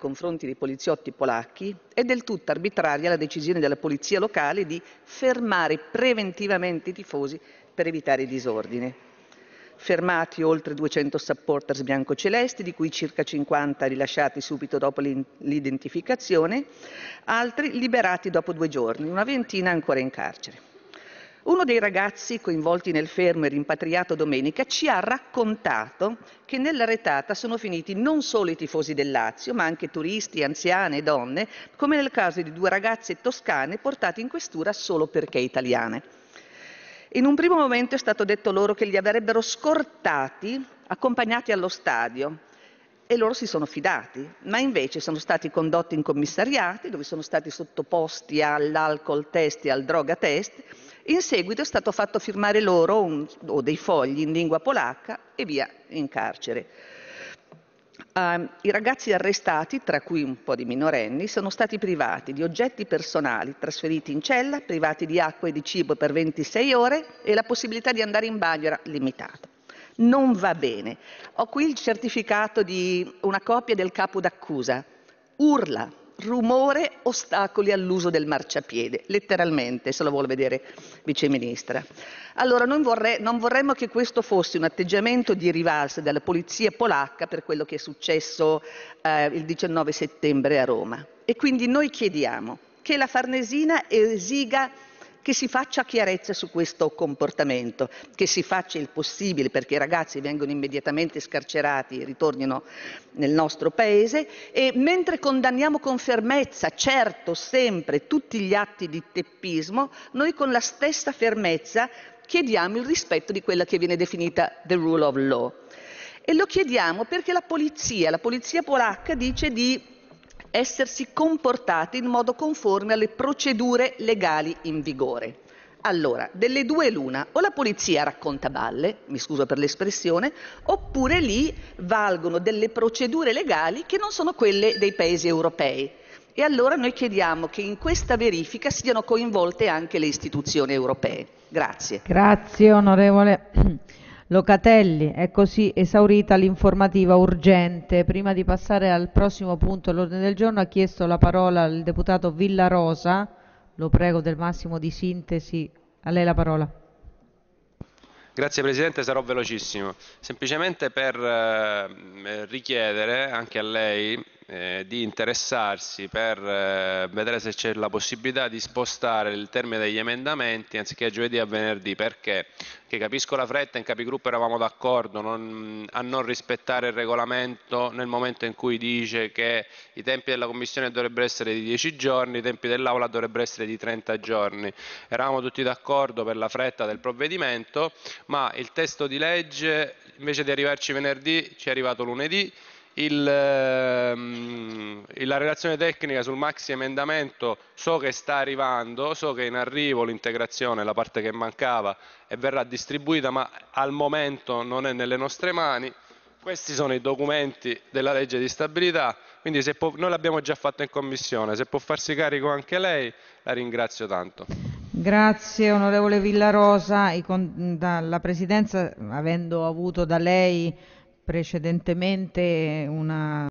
confronti dei poliziotti polacchi, è del tutto arbitraria la decisione della polizia locale di fermare preventivamente i tifosi per evitare disordine. Fermati oltre 200 supporters biancocelesti, di cui circa 50 rilasciati subito dopo l'identificazione, altri liberati dopo 2 giorni, una ventina ancora in carcere. Uno dei ragazzi coinvolti nel fermo e rimpatriato domenica ci ha raccontato che nella retata sono finiti non solo i tifosi del Lazio, ma anche turisti, anziane e donne, come nel caso di 2 ragazze toscane portate in questura solo perché italiane. In un primo momento è stato detto loro che li avrebbero scortati, accompagnati allo stadio, e loro si sono fidati, ma invece sono stati condotti in commissariati dove sono stati sottoposti all'alcol test e al droga test. In seguito è stato fatto firmare loro o dei fogli in lingua polacca e via in carcere. I ragazzi arrestati, tra cui un po' di minorenni, sono stati privati di oggetti personali, trasferiti in cella, privati di acqua e di cibo per 26 ore e la possibilità di andare in bagno era limitata. Non va bene. Ho qui il certificato di una copia del capo d'accusa. Urla, rumore, ostacoli all'uso del marciapiede, letteralmente, se lo vuole vedere, Vice Ministra. Allora, non vorremmo che questo fosse un atteggiamento di rivalsa della polizia polacca per quello che è successo il 19 settembre a Roma. E quindi noi chiediamo che la Farnesina esiga che si faccia chiarezza su questo comportamento, che si faccia il possibile perché i ragazzi vengano immediatamente scarcerati e ritornino nel nostro Paese e mentre condanniamo con fermezza, certo, sempre tutti gli atti di teppismo, noi con la stessa fermezza chiediamo il rispetto di quella che viene definita the rule of law. E lo chiediamo perché la polizia polacca dice di essersi comportati in modo conforme alle procedure legali in vigore. Allora, delle due l'una, o la polizia racconta balle, mi scuso per l'espressione, oppure lì valgono delle procedure legali che non sono quelle dei paesi europei. E allora noi chiediamo che in questa verifica siano coinvolte anche le istituzioni europee. Grazie. Grazie onorevole Locatelli, è così esaurita l'informativa urgente. Prima di passare al prossimo punto all'ordine del giorno ha chiesto la parola il deputato Villarosa, lo prego del massimo di sintesi, a lei la parola. Grazie Presidente, sarò velocissimo. Semplicemente per richiedere anche a lei di interessarsi per vedere se c'è la possibilità di spostare il termine degli emendamenti anziché a giovedì a venerdì, perché capisco la fretta, in capigruppo eravamo d'accordo a non rispettare il regolamento nel momento in cui dice che i tempi della Commissione dovrebbero essere di 10 giorni, i tempi dell'Aula dovrebbero essere di 30 giorni. Eravamo tutti d'accordo per la fretta del provvedimento, ma il testo di legge invece di arrivarci venerdì ci è arrivato lunedì. La relazione tecnica sul maxi emendamento so che sta arrivando, so che è in arrivo l'integrazione, la parte che mancava, e verrà distribuita, ma al momento non è nelle nostre mani. Questi sono i documenti della legge di stabilità, quindi noi l'abbiamo già fatto in commissione, se può farsi carico anche lei, la ringrazio tanto. Grazie onorevole Villarosa. La Presidenza, avendo avuto da lei precedentemente una